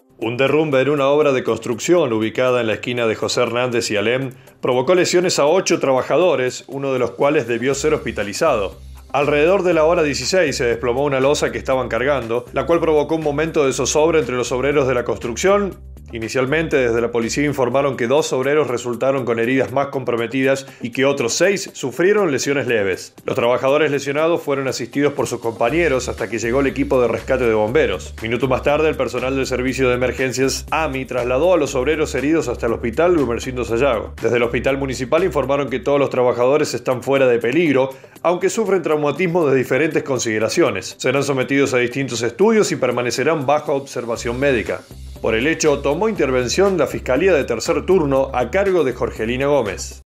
Un derrumbe en una obra de construcción ubicada en la esquina de José Hernández y Alem provocó lesiones a 8 trabajadores, uno de los cuales debió ser hospitalizado. Alrededor de la hora 16 se desplomó una losa que estaban cargando, la cual provocó un momento de zozobra entre los obreros de la construcción. Inicialmente, desde la policía informaron que 2 obreros resultaron con heridas más comprometidas y que otros 6 sufrieron lesiones leves. Los trabajadores lesionados fueron asistidos por sus compañeros hasta que llegó el equipo de rescate de bomberos. Minutos más tarde, el personal del servicio de emergencias AMI trasladó a los obreros heridos hasta el hospital Gumersindo Sayago. Desde el hospital municipal informaron que todos los trabajadores están fuera de peligro, aunque sufren traumatismo de diferentes consideraciones. Serán sometidos a distintos estudios y permanecerán bajo observación médica. Por el hecho, tomó intervención la Fiscalía de Tercer Turno a cargo de Jorgelina Gómez.